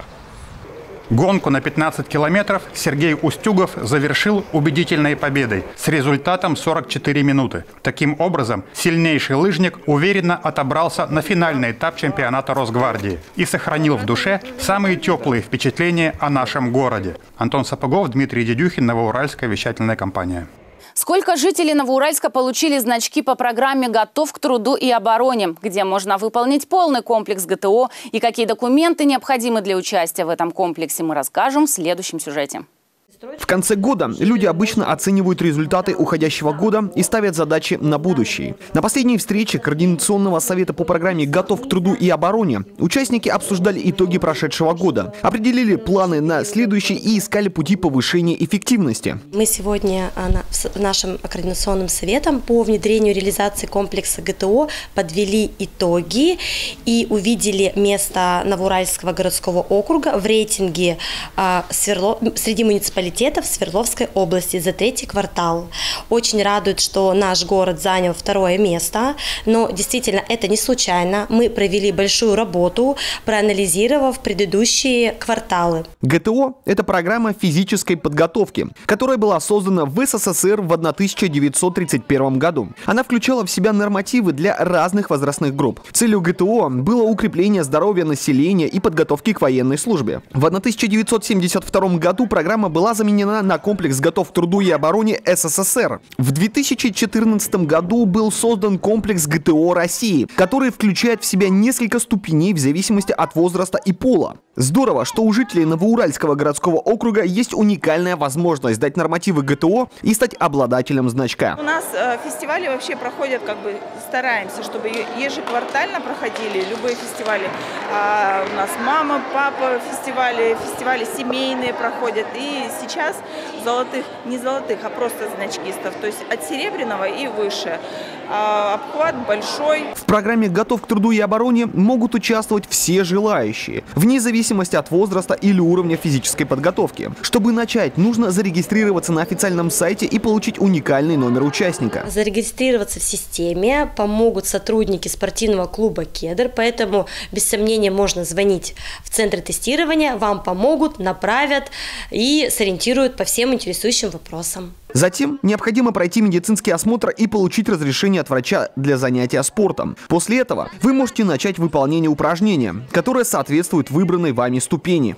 Гонку на 15 километров Сергей Устюгов завершил убедительной победой с результатом 44 минуты. Таким образом, сильнейший лыжник уверенно отобрался на финальный этап чемпионата Росгвардии и сохранил в душе самые теплые впечатления о нашем городе. Антон Сапогов, Дмитрий Дедюхин, Новоуральская вещательная компания. Сколько жителей Новоуральска получили значки по программе «Готов к труду и обороне», где можно выполнить полный комплекс ГТО и какие документы необходимы для участия в этом комплексе, мы расскажем в следующем сюжете. В конце года люди обычно оценивают результаты уходящего года и ставят задачи на будущее. На последней встрече Координационного совета по программе «Готов к труду и обороне» участники обсуждали итоги прошедшего года, определили планы на следующий и искали пути повышения эффективности. Мы сегодня нашим Координационным советом по внедрению и реализации комплекса ГТО подвели итоги и увидели место Новоуральского городского округа в рейтинге среди муниципалитетов Свердловской области за 3-й квартал. Очень радует, что наш город занял 2-е место, но действительно это не случайно. Мы провели большую работу, проанализировав предыдущие кварталы. ГТО – это программа физической подготовки, которая была создана в СССР в 1931 году. Она включала в себя нормативы для разных возрастных групп. Целью ГТО было укрепление здоровья населения и подготовки к военной службе. В 1972 году программа была заменена на комплекс «Готов к труду и обороне СССР». В 2014 году был создан комплекс ГТО России, который включает в себя несколько ступеней в зависимости от возраста и пола. Здорово, что у жителей Новоуральского городского округа есть уникальная возможность дать нормативы ГТО и стать обладателем значка. У нас фестивали вообще проходят, стараемся, чтобы ежеквартально проходили любые фестивали. У нас мама, папа фестивали семейные проходят. И сейчас не золотых, а просто значкистов, то есть от серебряного и выше. обхват большой. В программе «Готов к труду и обороне» могут участвовать все желающие, вне зависимости от возраста или уровня физической подготовки. Чтобы начать, нужно зарегистрироваться на официальном сайте и получить уникальный номер участника. Зарегистрироваться в системе помогут сотрудники спортивного клуба «Кедр», поэтому без сомнения можно звонить в центр тестирования, вам помогут, направят и сориентируют по всем интересующим вопросам. Затем необходимо пройти медицинский осмотр и получить разрешение от врача для занятия спортом. После этого вы можете начать выполнение упражнения, которое соответствует выбранной вами ступени.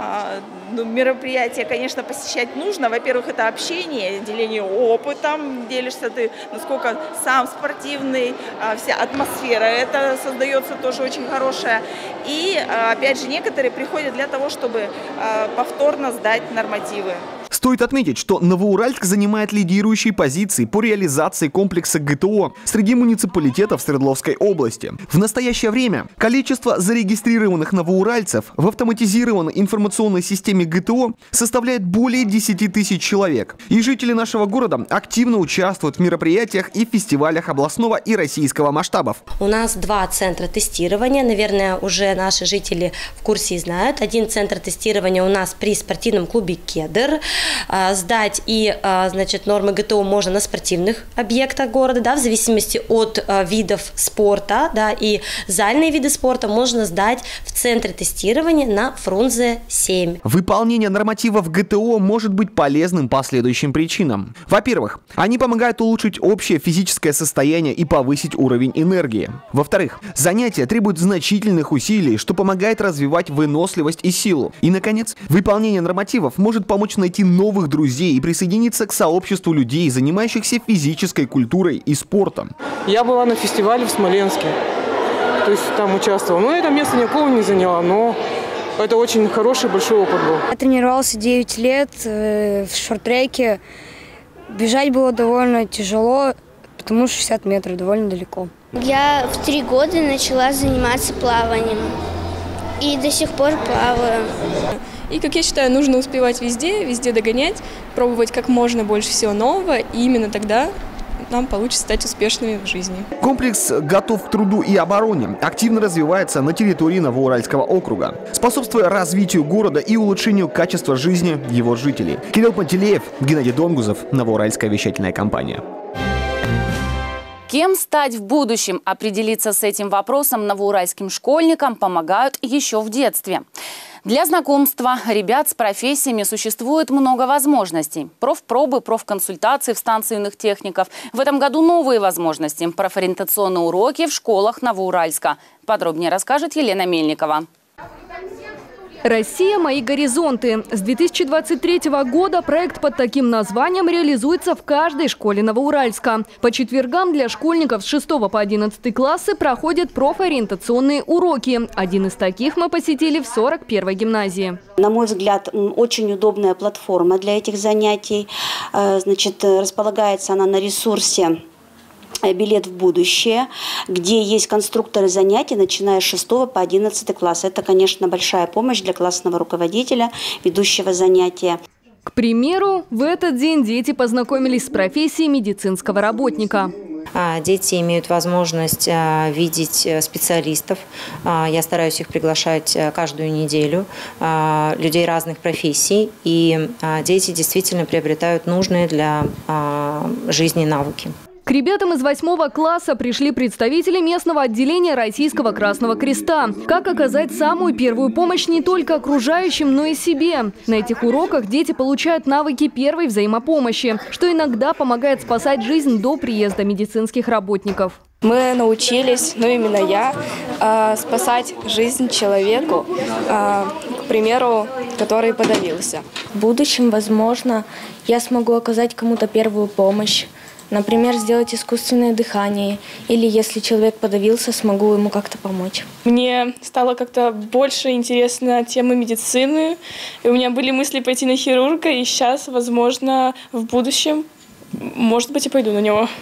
Мероприятия, конечно, посещать нужно. Во-первых, это общение, деление опытом, делишься ты, насколько сам спортивный, вся атмосфера, это создается тоже очень хорошая. И, опять же, некоторые приходят для того, чтобы повторно сдать нормативы. Стоит отметить, что Новоуральск занимает лидирующие позиции по реализации комплекса ГТО среди муниципалитетов Свердловской области. В настоящее время количество зарегистрированных новоуральцев в автоматизированной информационной системе ГТО составляет более 10 тысяч человек. И жители нашего города активно участвуют в мероприятиях и фестивалях областного и российского масштабов. У нас 2 центра тестирования, наверное, уже наши жители в курсе и знают. Один центр тестирования у нас при спортивном клубе «Кедр». Сдать и, значит, нормы ГТО можно на спортивных объектах города, да, в зависимости от видов спорта, да, и зальные виды спорта можно сдать в центре тестирования на Фрунзе 7. Выполнение нормативов ГТО может быть полезным по следующим причинам. Во-первых, они помогают улучшить общее физическое состояние и повысить уровень энергии. Во-вторых, занятия требуют значительных усилий, что помогает развивать выносливость и силу. И, наконец, выполнение нормативов может помочь найти новых друзей и присоединиться к сообществу людей, занимающихся физической культурой и спортом. Я была на фестивале в Смоленске, то есть там участвовала. Но это место никого не заняло, но это очень хороший, большой опыт был. Я тренировался 9 лет в шорт-треке. Бежать было довольно тяжело, потому что 60 метров довольно далеко. Я в 3 года начала заниматься плаванием и до сих пор плаваю. И, как я считаю, нужно успевать везде догонять, пробовать как можно больше всего нового, и именно тогда нам получится стать успешными в жизни. Комплекс «Готов к труду и обороне» активно развивается на территории Новоуральского округа, способствуя развитию города и улучшению качества жизни его жителей. Кирилл Пантелеев, Геннадий Донгузов, Новоуральская вещательная компания. Кем стать в будущем? Определиться с этим вопросом новоуральским школьникам помогают еще в детстве. Для знакомства ребят с профессиями существует много возможностей. Профпробы, профконсультации в станции юных техников. В этом году новые возможности. Профориентационные уроки в школах Новоуральска. Подробнее расскажет Елена Мельникова. «Россия. Мои горизонты». С 2023 года проект под таким названием реализуется в каждой школе Новоуральска. По четвергам для школьников с 6 по 11 классы проходят профориентационные уроки. Один из таких мы посетили в 41-й гимназии. На мой взгляд, очень удобная платформа для этих занятий. Значит, располагается она на ресурсе «Билет в будущее», где есть конструкторы занятий, начиная с 6 по 11 класс. Это, конечно, большая помощь для классного руководителя, ведущего занятия. К примеру, в этот день дети познакомились с профессией медицинского работника. Дети имеют возможность видеть специалистов. Я стараюсь их приглашать каждую неделю, людей разных профессий. И дети действительно приобретают нужные для жизни навыки. К ребятам из 8 класса пришли представители местного отделения Российского Красного Креста. Как оказать самую первую помощь не только окружающим, но и себе. На этих уроках дети получают навыки первой взаимопомощи, что иногда помогает спасать жизнь до приезда медицинских работников. Мы научились, именно я, спасать жизнь человеку, к примеру, который подавился. В будущем, возможно, я смогу оказать кому-то первую помощь. Например, сделать искусственное дыхание. Или если человек подавился, смогу ему как-то помочь. Мне стало как-то больше интересна тема медицины. И у меня были мысли пойти на хирурга. И сейчас, возможно, в будущем, может быть, и пойду на него.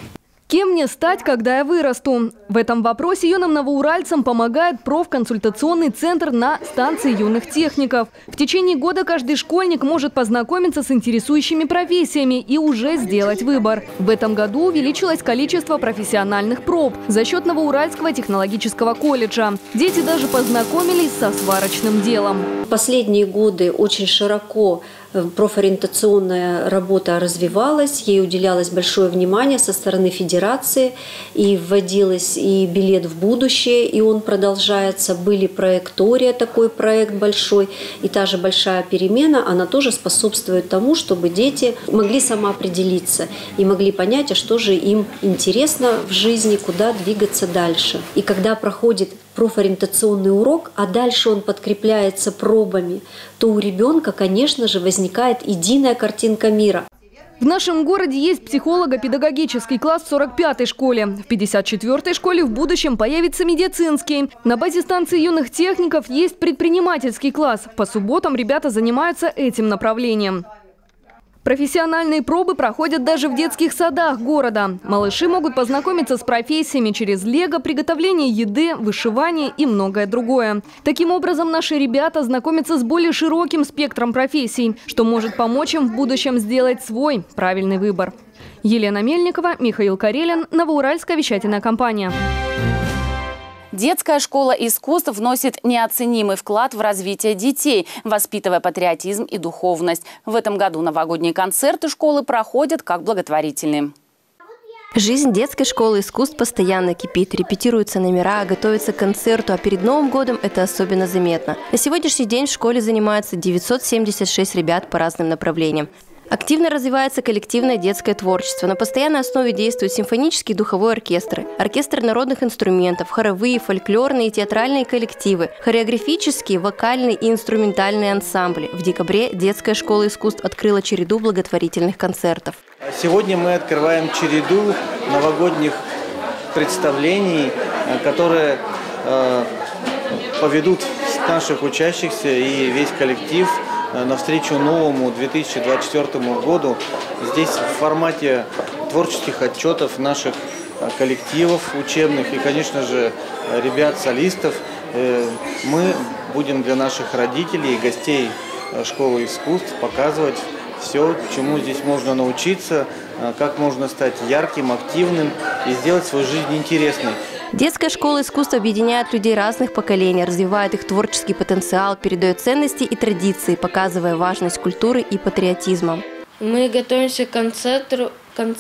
Кем мне стать, когда я вырасту? В этом вопросе юным новоуральцам помогает профконсультационный центр на станции юных техников. В течение года каждый школьник может познакомиться с интересующими профессиями и уже сделать выбор. В этом году увеличилось количество профессиональных проб за счет Новоуральского технологического колледжа. Дети даже познакомились со сварочным делом. В последние годы очень широко профориентационная работа развивалась, ей уделялось большое внимание со стороны федерации, и вводилось и билет в будущее, и он продолжается. Были проектория, такой проект большой, и та же большая перемена, она тоже способствует тому, чтобы дети могли самоопределиться и могли понять, а что же им интересно в жизни, куда двигаться дальше. И когда проходит профориентационный урок, а дальше он подкрепляется пробами, то у ребенка, конечно же, возникает единая картинка мира. В нашем городе есть психолого-педагогический класс в 45-й школе. В 54-й школе в будущем появится медицинский. На базе станции юных техников есть предпринимательский класс. По субботам ребята занимаются этим направлением. Профессиональные пробы проходят даже в детских садах города. Малыши могут познакомиться с профессиями через лего, приготовление еды, вышивание и многое другое. Таким образом, наши ребята знакомятся с более широким спектром профессий, что может помочь им в будущем сделать свой правильный выбор. Елена Мельникова, Михаил Карелин, Новоуральская вещательная компания. Детская школа искусств вносит неоценимый вклад в развитие детей, воспитывая патриотизм и духовность. В этом году новогодние концерты школы проходят как благотворительные. Жизнь детской школы искусств постоянно кипит, репетируются номера, готовятся к концерту, а перед Новым годом это особенно заметно. На сегодняшний день в школе занимаются 976 ребят по разным направлениям. Активно развивается коллективное детское творчество. На постоянной основе действуют симфонические и духовой оркестры, оркестры народных инструментов, хоровые, фольклорные и театральные коллективы, хореографические, вокальные и инструментальные ансамбли. В декабре детская школа искусств открыла череду благотворительных концертов. Сегодня мы открываем череду новогодних представлений, которые поведут наших учащихся и весь коллектив навстречу новому 2024 году. Здесь в формате творческих отчетов наших коллективов учебных и, конечно же, ребят-солистов мы будем для наших родителей и гостей школы искусств показывать все, чему здесь можно научиться, как можно стать ярким, активным и сделать свою жизнь интересной. Детская школа искусств объединяет людей разных поколений, развивает их творческий потенциал, передает ценности и традиции, показывая важность культуры и патриотизма. Мы готовимся к концерту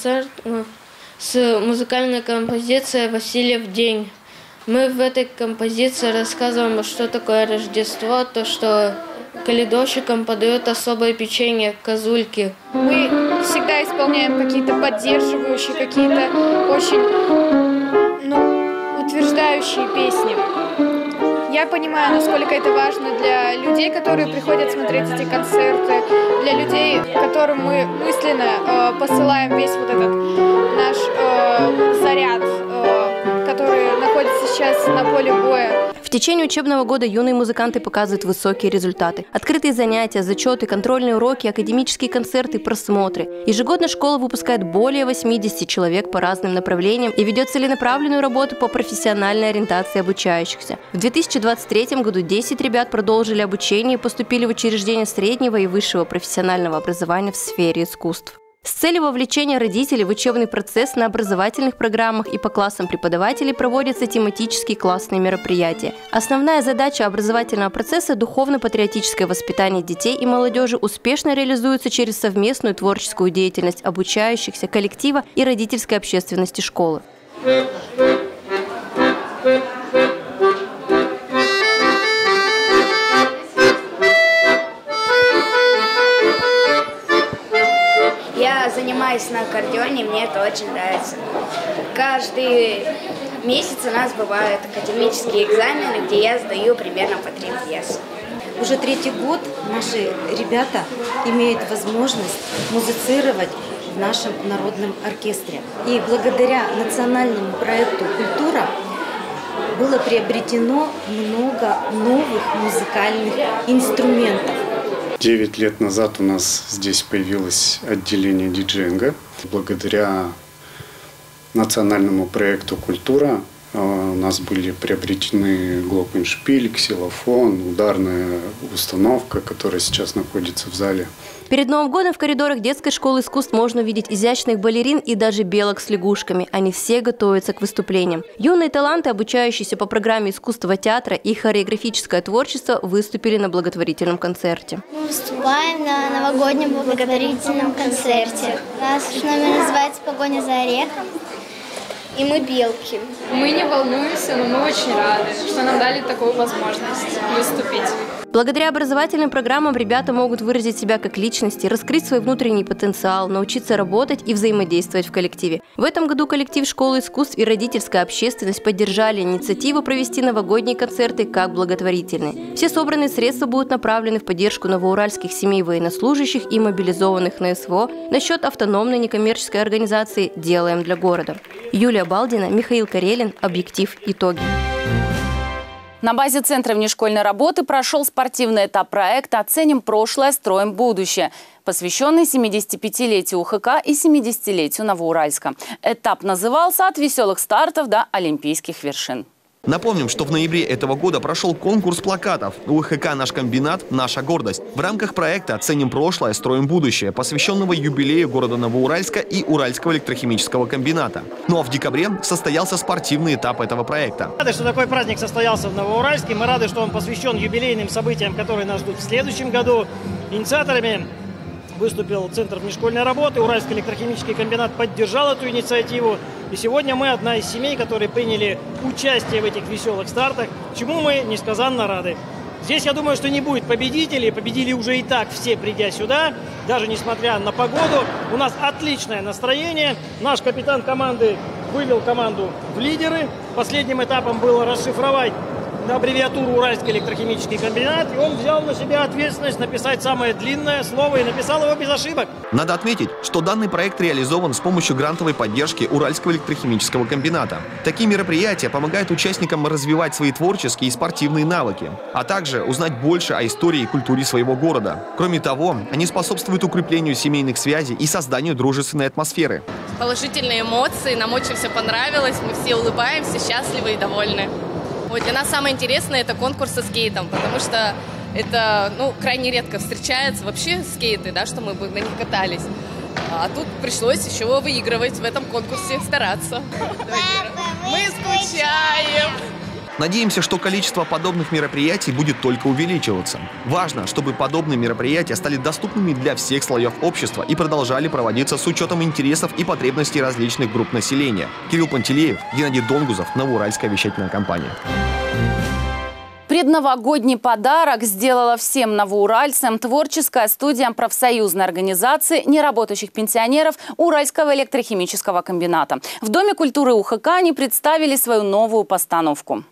с музыкальной композицией «Васильев день». Мы в этой композиции рассказываем, что такое Рождество, то, что калейдовщикам подают особое печенье, козульки. Мы всегда исполняем какие-то поддерживающие, какие-то очень утверждающие песни. Я понимаю, насколько это важно для людей, которые приходят смотреть эти концерты, для людей, которым мы мысленно посылаем весь вот этот наш заряд, который находится сейчас на поле боя. В течение учебного года юные музыканты показывают высокие результаты. Открытые занятия, зачеты, контрольные уроки, академические концерты, просмотры. Ежегодно школа выпускает более 80 человек по разным направлениям и ведет целенаправленную работу по профессиональной ориентации обучающихся. В 2023 году 10 ребят продолжили обучение и поступили в учреждения среднего и высшего профессионального образования в сфере искусств. С целью вовлечения родителей в учебный процесс на образовательных программах и по классам преподавателей проводятся тематические классные мероприятия. Основная задача образовательного процесса – духовно-патриотическое воспитание детей и молодежи успешно реализуется через совместную творческую деятельность обучающихся, коллектива и родительской общественности школы. Занимаюсь на аккордеоне, мне это очень нравится. Каждый месяц у нас бывают академические экзамены, где я сдаю примерно по 3 пьесы. Уже 3-й год наши ребята имеют возможность музицировать в нашем народном оркестре. И благодаря национальному проекту «Культура» было приобретено много новых музыкальных инструментов. 9 лет назад у нас здесь появилось отделение диджеинга. Благодаря национальному проекту «Культура». У нас были приобретены глокеншпиль, ксилофон, ударная установка, которая сейчас находится в зале. Перед Новым годом в коридорах детской школы искусств можно увидеть изящных балерин и даже белок с лягушками. Они все готовятся к выступлениям. Юные таланты, обучающиеся по программе искусства театра и хореографическое творчество, выступили на благотворительном концерте. Мы выступаем на новогоднем благотворительном концерте. Наш номер называется «Погоня за орехом». И мы белки. Мы не волнуемся, но мы очень рады, что нам дали такую возможность выступить. Благодаря образовательным программам ребята могут выразить себя как личности, раскрыть свой внутренний потенциал, научиться работать и взаимодействовать в коллективе. В этом году коллектив школы искусств и родительская общественность поддержали инициативу провести новогодние концерты как благотворительные. Все собранные средства будут направлены в поддержку новоуральских семей военнослужащих и мобилизованных на СВО на счет автономной некоммерческой организации «Делаем для города». Юлия Балдина, Михаил Карелин. Объектив. Итоги. На базе Центра внешкольной работы прошел спортивный этап проекта «Оценим прошлое, строим будущее», посвященный 75-летию УХК и 70-летию Новоуральска. Этап назывался «От веселых стартов до олимпийских вершин». Напомним, что в ноябре этого года прошел конкурс плакатов «УХК «Наш комбинат. Наша гордость» в рамках проекта «Оценим прошлое, строим будущее», посвященного юбилею города Новоуральска и Уральского электрохимического комбината. Ну а в декабре состоялся спортивный этап этого проекта. Рады, что такой праздник состоялся в Новоуральске. Мы рады, что он посвящен юбилейным событиям, которые нас ждут в следующем году. Инициаторами выступил Центр внешкольной работы. Уральский электрохимический комбинат поддержал эту инициативу. И сегодня мы одна из семей, которые приняли участие в этих веселых стартах, чему мы несказанно рады. Здесь, я думаю, что не будет победителей. Победили уже и так все, придя сюда. Даже несмотря на погоду, у нас отличное настроение. Наш капитан команды вывел команду в лидеры. Последним этапом было расшифровать аббревиатуру «Уральский электрохимический комбинат», и он взял на себя ответственность написать самое длинное слово и написал его без ошибок. Надо отметить, что данный проект реализован с помощью грантовой поддержки Уральского электрохимического комбината. Такие мероприятия помогают участникам развивать свои творческие и спортивные навыки, а также узнать больше о истории и культуре своего города. Кроме того, они способствуют укреплению семейных связей и созданию дружественной атмосферы. Положительные эмоции, нам очень все понравилось, мы все улыбаемся, счастливы и довольны. Вот для нас самое интересное – это конкурс со скейтом, потому что это крайне редко встречается вообще скейты, да, что мы бы на них катались. А тут пришлось еще выигрывать в этом конкурсе, стараться. Мы скучаем! Надеемся, что количество подобных мероприятий будет только увеличиваться. Важно, чтобы подобные мероприятия стали доступными для всех слоев общества и продолжали проводиться с учетом интересов и потребностей различных групп населения. Кирилл Пантелеев, Геннадий Донгузов, Новоуральская вещательная компания. Предновогодний подарок сделала всем новоуральцам творческая студия профсоюзной организации неработающих пенсионеров Уральского электрохимического комбината. В Доме культуры УХК они представили свою новую постановку.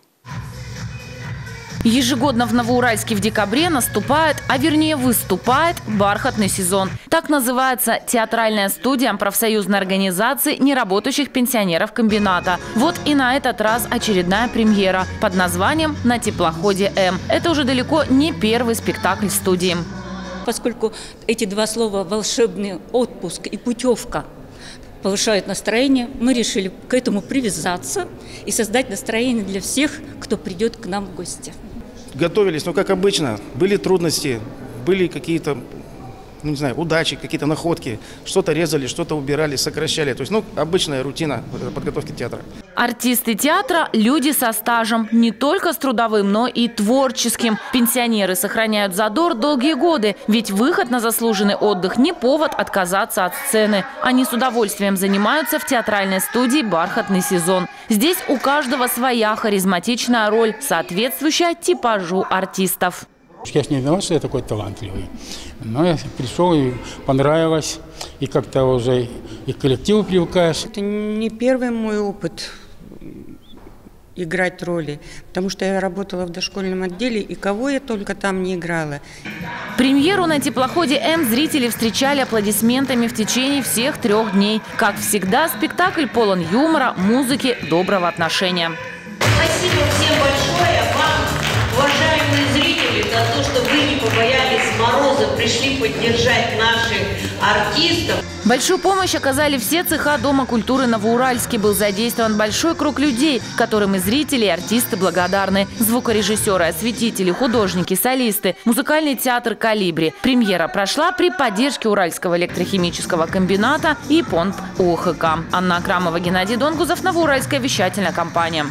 Ежегодно в Новоуральске в декабре наступает, а вернее выступает бархатный сезон. Так называется театральная студия профсоюзной организации неработающих пенсионеров комбината. Вот и на этот раз очередная премьера под названием «На теплоходе М». Это уже далеко не первый спектакль студии. Поскольку эти два слова «волшебный отпуск» и «путевка» повышают настроение, мы решили к этому привязаться и создать настроение для всех, кто придет к нам в гости. Готовились, но как обычно, были трудности, были какие-то, не знаю, удачи, какие-то находки. Что-то резали, что-то убирали, сокращали. То есть, обычная рутина подготовки театра. Артисты театра – люди со стажем, не только с трудовым, но и творческим. Пенсионеры сохраняют задор долгие годы, ведь выход на заслуженный отдых не повод отказаться от сцены. Они с удовольствием занимаются в театральной студии «Бархатный сезон». Здесь у каждого своя харизматичная роль, соответствующая типажу артистов. Я ж не виноват, что я такой талантливый. Но я пришел, и понравилось, и как-то уже и к коллективу привыкаешь. Это не первый мой опыт играть роли, потому что я работала в дошкольном отделе, и кого я только там не играла. Премьеру на теплоходе М зрители встречали аплодисментами в течение всех 3 дней. Как всегда, спектакль полон юмора, музыки, доброго отношения. Спасибо всем большое вам, уважаемые зрители, за то, что вы не побоялись мороза, пришли поддержать наших артистов. Большую помощь оказали все цеха Дома культуры Новоуральский. Был задействован большой круг людей, которым и зрители, и артисты благодарны. Звукорежиссеры, осветители, художники, солисты, музыкальный театр «Калибри». Премьера прошла при поддержке Уральского электрохимического комбината и ПОНП УХК. Анна Акрамова, Геннадий Донгузов, Новоуральская вещательная компания.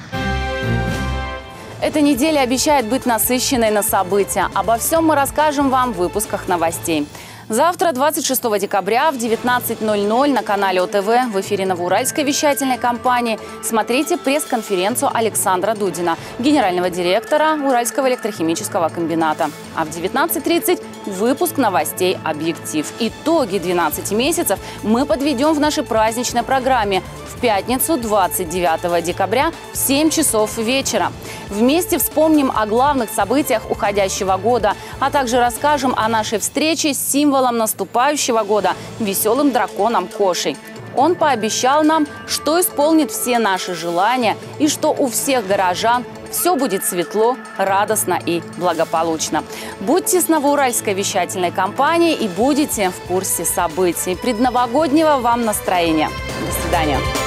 Эта неделя обещает быть насыщенной на события. Обо всем мы расскажем вам в выпусках новостей. Завтра, 26 декабря в 19:00 на канале ОТВ в эфире Новоуральской вещательной компании смотрите пресс-конференцию Александра Дудина, генерального директора Уральского электрохимического комбината. А в 19:30 выпуск новостей «Объектив». Итоги 12 месяцев мы подведем в нашей праздничной программе в пятницу, 29 декабря в 7 часов вечера. Вместе вспомним о главных событиях уходящего года, а также расскажем о нашей встрече с символом наступающего года – веселым драконом Кошей. Он пообещал нам, что исполнит все наши желания и что у всех горожан все будет светло, радостно и благополучно. Будьте с Новоуральской вещательной компанией и будете в курсе событий. Предновогоднего вам настроения. До свидания.